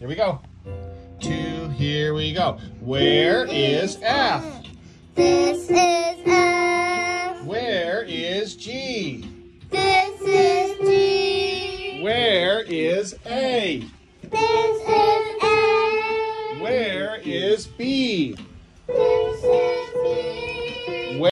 Here we go. 2, here we go. Where is F? This is F. Where is G? This is G. Where is A? This is A. Where is B?